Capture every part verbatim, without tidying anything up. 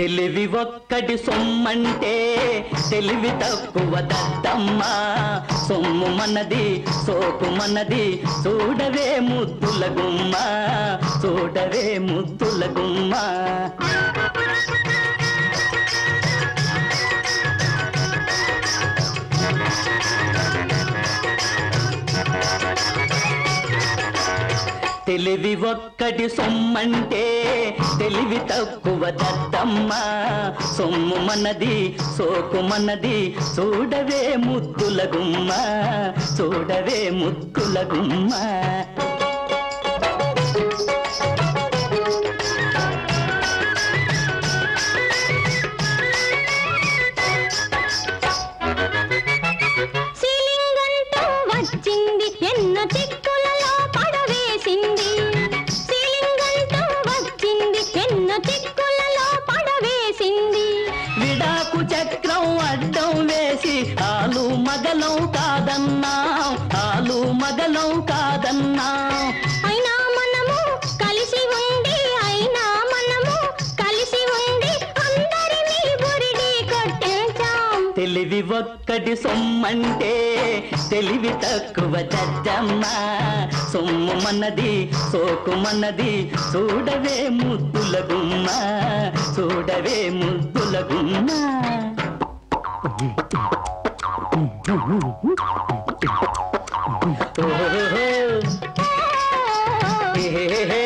తెలివి ఒక్కటి సొమ్మంటే తెలివి తక్కువ దద్దమ్మ సొమ్ము మనది సోకు మనది చూడవే ముద్దుల గుమ్మ చూడవే ముద్దుల గుమ్మ తెలివి ఒక్కటి సొమ్మంటే తెలివి తక్కువ దద్దమ్మ సొమ్ము మనది సోకు మనది చూడవే ముద్దుల గుమ్మ చూడవే ముద్దుల గుమ్మ సీలింగంటూ వచ్చింది ఎన్నో చిక్కులలో పడవేసింది సీలింగంటూ వచ్చింది ఎన్నో చిక్కులలో పడవేసింది విడాకు చక్రం అడ్డం వేసి ఆలు మగలం కాదన్నా ఆలు మగలం కాదన్నా అయినా మనము కలిసి ఉండి అయినా మనము కలిసి ఉండి అందరినీ బురిడి కొట్టించాం తెలివి ఒక్కటి సొమ్మంటే తెలివి తక్కువ దద్దమ్మ సొమ్ము మనది సోకు మనది చూడవే ముద్దుల గుమ్మ చూడవే ముద్దుల గుమ్మ ఓహో హే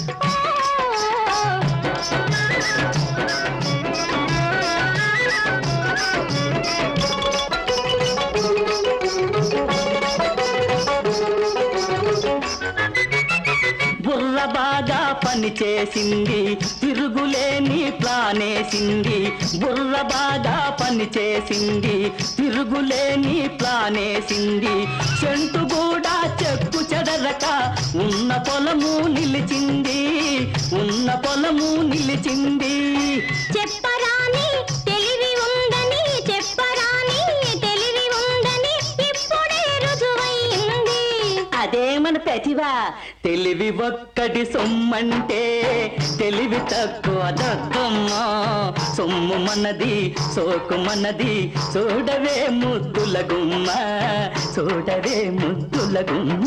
బుర్ర బాగా పని చేసింది తిరుగులేని ప్లానేసింది బుర్ర బాగా పని చేసింది తిరుగులేని ప్లానేసింది చెంటు కూడా చెక్కు చెదరక ఉన్న పొలము నిలిచింది ఉన్న పొలము నిలిచింది చెప్పరాని తెలివి ఉందని చెప్పరాని తెలివి ఉందని ఇప్పుడే రుజువైంది అదే మన ప్రతిభ తెలివి ఒక్కటి సొమ్మంటే తెలివి తక్కువ దద్దమ్మ సొమ్ము మనది సోకు మనది చూడవే ముద్దుల గుమ్మ చూడవే ముద్దుల గుమ్మ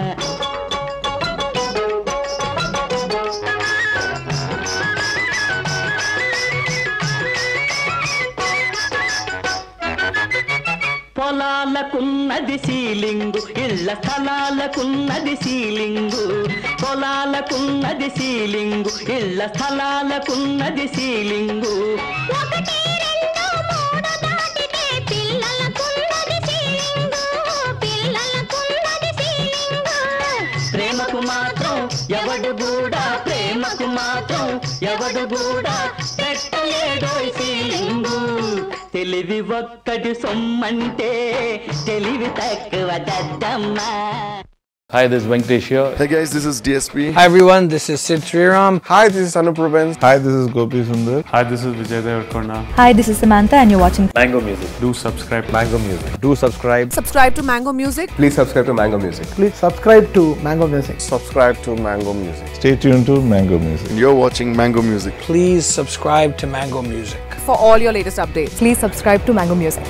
పొలాలకున్నది సీలింగు ఇళ్ళ స్థలాలకున్నది సీలింగు పొలాలకున్నది సీలింగు ఇళ్ళ స్థలాలకున్నది సీలింగు ఒకటి రెండు మూడు దాటితే పిల్లలకున్నది సీలింగు పిల్లలకున్నది సీలింగు ప్రేమకు మాత్రం ఎవడు కూడా ప్రేమకు మాత్రం ఎవడు కూడా పెట్టలేడో సీలింగు తెలివి ఒక్కటి సొమ్మంటే తెలివి తక్కువ దద్దమ్మ Hi, this is Venkatesh here. Hey guys, this is D S P. Hi everyone, this is Sid Sriram. Hi, this is Anup Rubens. Hi, this is Gopi Sundar. Hi, this is Vijay Devarkonda. Hi, this is Samantha and you're watching Mango Music. Do subscribe Mango Music. Do subscribe. Subscribe to Mango Music. Please subscribe to Mango Music. Please subscribe to Mango Music. Subscribe to Mango Music. Stay tuned to Mango Music. You're watching Mango Music. Please subscribe to Mango Music. For all your latest updates. Please subscribe to Mango Music.